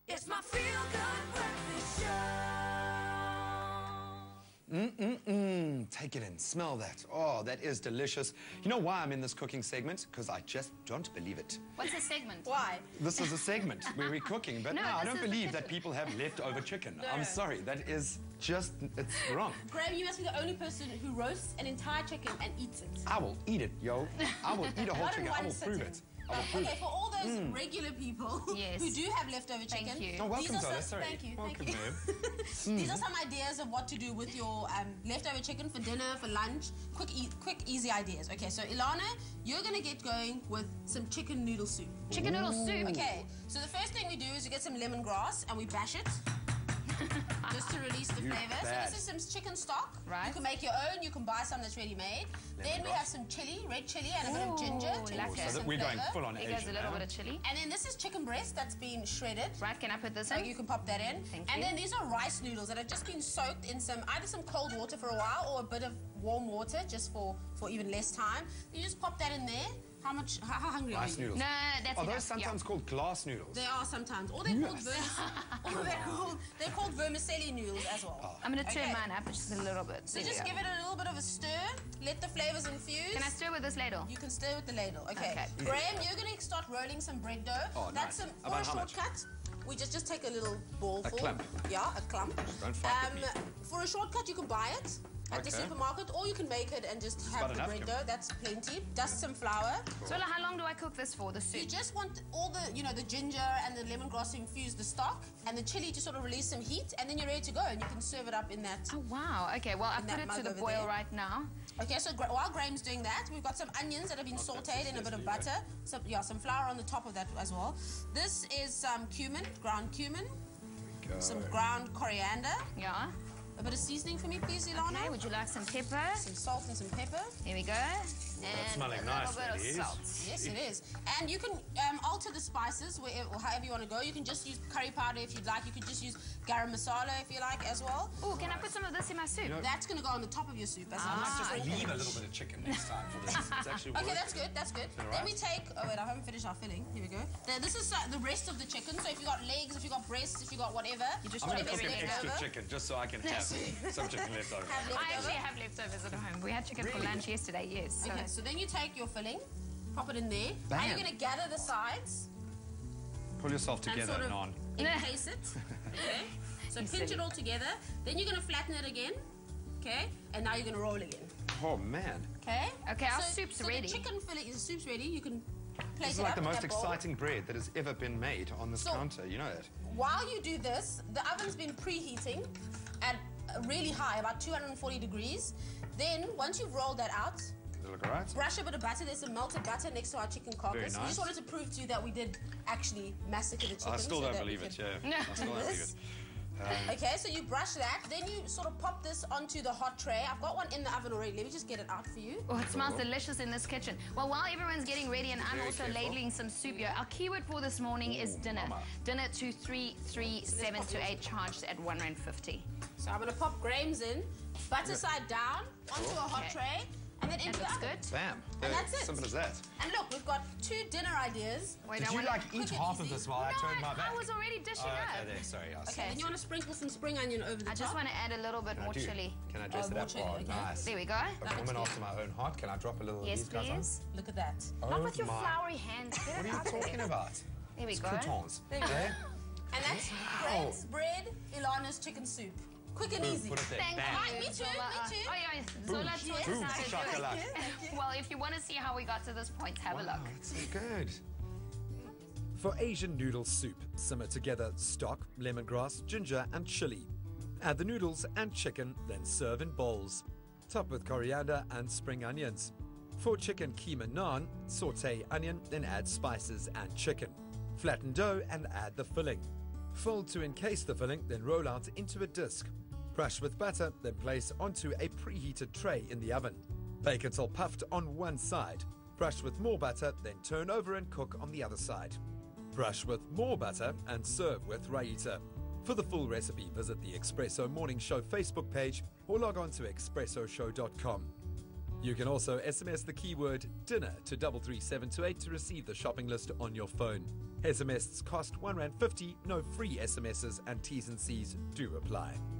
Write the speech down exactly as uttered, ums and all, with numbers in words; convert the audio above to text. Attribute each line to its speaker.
Speaker 1: It's my feel-good breakfast show.
Speaker 2: Mm-mm-mm. Take it in. Smell that. Oh, that is delicious. You know why I'm in this cooking segment? Because I just don't believe it.
Speaker 3: What's a segment?
Speaker 1: Why?
Speaker 2: This is a segment where we're cooking, but
Speaker 3: No,
Speaker 2: no, I
Speaker 3: this
Speaker 2: don't
Speaker 3: is the
Speaker 2: believe that
Speaker 3: kitchen.
Speaker 2: people have leftover chicken.
Speaker 1: No.
Speaker 2: I'm sorry. That is just, it's wrong.
Speaker 1: Graham, you must be the only person who roasts an entire chicken and eats it.
Speaker 2: I will eat it, yo. I will eat a whole
Speaker 1: Not in
Speaker 2: chicken. I
Speaker 1: one
Speaker 2: will prove
Speaker 1: sitting.
Speaker 2: it. I will prove
Speaker 1: Okay,
Speaker 2: it.
Speaker 1: for all those regular people
Speaker 3: Yes.
Speaker 1: who do have leftover
Speaker 3: Thank
Speaker 1: chicken,
Speaker 3: you.
Speaker 2: Oh, welcome,
Speaker 1: these are
Speaker 2: Zola.
Speaker 1: some,
Speaker 2: Sorry.
Speaker 1: thank you,
Speaker 2: Welcome,
Speaker 1: thank you. These are some ideas of what to do with your um, leftover chicken for dinner, for lunch. Quick, e quick, easy ideas. Okay, so Ilana, you're gonna get going with some chicken noodle soup.
Speaker 3: Chicken noodle soup.
Speaker 1: Okay, so the first thing we do is we get some lemongrass and we bash it. Just to release the
Speaker 2: You
Speaker 1: flavor.
Speaker 2: bad.
Speaker 1: So this is some chicken stock.
Speaker 3: Right.
Speaker 1: You can make your own. You can buy some that's ready made. Then we
Speaker 2: Lemongrass.
Speaker 1: have some chili, red chili, and a bit of
Speaker 3: Ooh,
Speaker 1: ginger to
Speaker 3: lekker.
Speaker 1: increase
Speaker 3: So
Speaker 2: So
Speaker 1: some
Speaker 2: that we're going
Speaker 1: flavor.
Speaker 2: full on
Speaker 3: Here goes a
Speaker 2: Asian
Speaker 3: little
Speaker 2: now.
Speaker 3: bit of chili.
Speaker 1: And then this is chicken breast that's been shredded.
Speaker 3: Right, can I put this
Speaker 1: So
Speaker 3: in?
Speaker 1: you can pop that in.
Speaker 3: Thank
Speaker 1: and
Speaker 3: you.
Speaker 1: then these are rice noodles that have just been soaked in some either some cold water for a while or a bit of warm water just for, for even less time. You just pop that in there. How much? How, how hungry
Speaker 2: Rice
Speaker 1: are you?
Speaker 2: noodles.
Speaker 3: No, that's
Speaker 2: Are
Speaker 3: enough.
Speaker 2: those sometimes
Speaker 3: yeah.
Speaker 2: called glass noodles?
Speaker 1: They are sometimes, or they're called vermicelli. or they're called they're called vermicelli noodles as well.
Speaker 3: I'm going to turn
Speaker 1: Okay.
Speaker 3: mine up just a little bit.
Speaker 1: So
Speaker 3: There we
Speaker 1: just
Speaker 3: go.
Speaker 1: give it a little bit of a stir. Let the flavors infuse.
Speaker 3: Can I stir with this ladle?
Speaker 1: You can stir with the ladle. Okay.
Speaker 3: Okay.
Speaker 1: Graham, you're going to start rolling some bread dough.
Speaker 2: Oh,
Speaker 1: That's
Speaker 2: nice.
Speaker 1: some, for
Speaker 2: About
Speaker 1: a
Speaker 2: how much?
Speaker 1: shortcut. We just just take a little ball
Speaker 2: A
Speaker 1: full.
Speaker 2: clump.
Speaker 1: Yeah, a clump.
Speaker 2: Don't fight with me.
Speaker 1: For a shortcut, you can buy it at the
Speaker 2: Okay.
Speaker 1: supermarket, or you can make it and just have
Speaker 2: about
Speaker 1: the
Speaker 2: enough,
Speaker 1: bread
Speaker 2: Kim.
Speaker 1: dough. That's plenty. Dust some flour.
Speaker 3: Zola, how long do I cook this for, the
Speaker 1: You
Speaker 3: soup?
Speaker 1: just want all the, you know, the ginger and the lemongrass to infuse the stock, and the chili to sort of release some heat, and then you're ready to go, and you can serve it up in that.
Speaker 3: Oh, wow. Okay, well, I
Speaker 1: In
Speaker 3: put
Speaker 1: that
Speaker 3: it
Speaker 1: mug
Speaker 3: to the
Speaker 1: over
Speaker 3: boil
Speaker 1: there.
Speaker 3: right now.
Speaker 1: Okay, so gra- while Graham's doing that, we've got some onions that have been sautéed in a bit of butter. Some, yeah, some flour on the top of that as well. This is some cumin, ground cumin, some ground coriander,
Speaker 3: Yeah.
Speaker 1: a bit of seasoning for me, please, Ilana.
Speaker 3: Okay, would you like some pepper?
Speaker 1: Some salt and some pepper.
Speaker 3: Here we go. And
Speaker 2: smelling
Speaker 3: a
Speaker 2: nice,
Speaker 3: little bit
Speaker 2: ladies.
Speaker 3: of salt.
Speaker 1: Yes, it is. And you can um, alter the spices wherever, or however you want to go. You can just use curry powder if you'd like. You could just use garam masala if you like as well.
Speaker 3: Oh, can I put some of this in my soup?
Speaker 1: That's going to go on the top of your soup as
Speaker 3: Ah,
Speaker 1: well.
Speaker 2: Just
Speaker 3: okay.
Speaker 2: leave a little bit of chicken next time for this. It's actually
Speaker 1: Okay,
Speaker 2: worth
Speaker 1: that's
Speaker 2: it.
Speaker 1: good, that's good.
Speaker 2: all
Speaker 1: Then
Speaker 2: right?
Speaker 1: we take, oh wait, I haven't finished our filling. Here we go. Then this is uh, the rest of the chicken. So if you got legs, if you got breasts, if you got whatever,
Speaker 3: You just
Speaker 2: I'm going to
Speaker 3: Whatever
Speaker 2: cook an
Speaker 3: is
Speaker 2: extra
Speaker 1: over.
Speaker 2: chicken just so I can have some chicken left over.
Speaker 1: Have
Speaker 3: I
Speaker 1: leftover.
Speaker 3: actually have leftovers at home. We had chicken for
Speaker 2: Really?
Speaker 3: lunch yesterday, yes. So.
Speaker 1: Okay, so then you take your filling, pop it in there. Now
Speaker 2: Bam.
Speaker 1: you're going to gather the sides
Speaker 2: Pull yourself
Speaker 1: and
Speaker 2: together,
Speaker 1: sort of
Speaker 2: Non.
Speaker 1: encase it. Okay. So pinch
Speaker 3: silly.
Speaker 1: it all together. Then you're going to flatten it again. Okay. And now you're going to roll again.
Speaker 2: Oh, man.
Speaker 1: Okay.
Speaker 3: Okay, our
Speaker 1: so,
Speaker 3: soup's
Speaker 1: so
Speaker 3: ready.
Speaker 1: The chicken filling, the soup's ready. You can plate
Speaker 2: This is
Speaker 1: it
Speaker 2: like
Speaker 1: up
Speaker 2: the
Speaker 1: in
Speaker 2: most
Speaker 1: that bowl.
Speaker 2: exciting bread that has ever been made on this
Speaker 1: So-
Speaker 2: counter. You know that.
Speaker 1: While you do this, the oven's been preheating at really high, about two hundred forty degrees. Then, once you've rolled that out,
Speaker 2: Does it look all right?
Speaker 1: brush a bit of butter. There's some melted butter next to our chicken carcass.
Speaker 2: Very
Speaker 1: We
Speaker 2: nice.
Speaker 1: just wanted to prove to you that we did actually massacre the chicken.
Speaker 2: I still
Speaker 1: so
Speaker 2: don't
Speaker 1: that
Speaker 2: believe
Speaker 1: we
Speaker 2: it,
Speaker 1: could-
Speaker 2: yeah. I still don't believe
Speaker 1: This.
Speaker 2: it.
Speaker 1: Okay, so you brush that, then you sort of pop this onto the hot tray. I've got one in the oven already. Let me just get it out for you.
Speaker 3: Oh, it smells delicious in this kitchen. Well, while everyone's getting ready and I'm
Speaker 2: Very
Speaker 3: also
Speaker 2: careful.
Speaker 3: ladling some soup here, our keyword for this morning is
Speaker 2: Ooh,
Speaker 3: dinner.
Speaker 2: mama.
Speaker 3: Dinner to three three seven two eight, charged at one rand fifty.
Speaker 1: So I'm going to pop Graham's in, butter side down, onto a hot
Speaker 3: Okay.
Speaker 1: tray, and then
Speaker 3: That
Speaker 1: into the
Speaker 3: looks
Speaker 1: oven.
Speaker 3: good.
Speaker 2: Bam.
Speaker 1: And that's it.
Speaker 2: Simple as that.
Speaker 1: And look, we've got two dinner ideas.
Speaker 3: Wait,
Speaker 2: Did
Speaker 3: I
Speaker 2: you
Speaker 3: wanna-
Speaker 2: like eat
Speaker 1: Quick and
Speaker 2: half of
Speaker 1: easy.
Speaker 2: this while I
Speaker 3: No,
Speaker 2: turned my
Speaker 3: I,
Speaker 2: back?
Speaker 3: I was already dishing
Speaker 2: Oh,
Speaker 3: up.
Speaker 2: okay, there. Sorry. I
Speaker 1: Okay, then you want to sprinkle some spring onion over the
Speaker 3: I
Speaker 1: top.
Speaker 3: just want to add a little bit
Speaker 2: Can I
Speaker 3: more
Speaker 2: do?
Speaker 3: chili.
Speaker 2: Can I dress
Speaker 1: Oh,
Speaker 2: it
Speaker 1: more
Speaker 2: up?
Speaker 1: chili,
Speaker 2: Oh,
Speaker 1: okay.
Speaker 2: nice.
Speaker 3: There we go.
Speaker 2: A
Speaker 1: Looks
Speaker 2: woman
Speaker 1: good.
Speaker 2: after my own heart. Can I drop a little of
Speaker 3: Yes,
Speaker 2: these guys
Speaker 3: please.
Speaker 1: Look at that.
Speaker 2: on?
Speaker 3: Not
Speaker 2: Oh
Speaker 3: with your
Speaker 2: my-
Speaker 3: floury hands. Get
Speaker 2: What
Speaker 3: it
Speaker 2: are you
Speaker 3: out
Speaker 2: talking
Speaker 3: there.
Speaker 2: about?
Speaker 3: There we
Speaker 2: It's
Speaker 3: go.
Speaker 2: croutons.
Speaker 1: There you go.
Speaker 2: Okay?
Speaker 1: And that's Graham's bread, Ilana's chicken soup. Quick and
Speaker 2: Boom,
Speaker 1: easy.
Speaker 2: put it there.
Speaker 3: Thank
Speaker 2: Bam.
Speaker 3: you.
Speaker 1: Right, me too,
Speaker 3: Zola.
Speaker 1: me
Speaker 3: Uh,
Speaker 1: too.
Speaker 3: Oh, yeah,
Speaker 2: Boom.
Speaker 3: Zola taught us
Speaker 2: Boom.
Speaker 3: how to do
Speaker 2: Shakalaka.
Speaker 3: it. Well, if you want to see how we got to this point, have a
Speaker 2: Wow,
Speaker 3: look.
Speaker 2: that's so good.
Speaker 4: For Asian noodle soup, simmer together stock, lemongrass, ginger, and chili. Add the noodles and chicken, then serve in bowls. Top with coriander and spring onions. For chicken keema naan, saute onion, then add spices and chicken. Flatten dough and add the filling. Fold to encase the filling, then roll out into a disc. Brush with butter, then place onto a preheated tray in the oven. Bake until puffed on one side. Brush with more butter, then turn over and cook on the other side. Brush with more butter and serve with raita. For the full recipe, visit the Espresso Morning Show Facebook page or log on to espresso show dot com. You can also S M S the keyword dinner to three three seven two eight to receive the shopping list on your phone. S M Ss cost one rand fifty, no free S M Ss, and T's and C's do apply.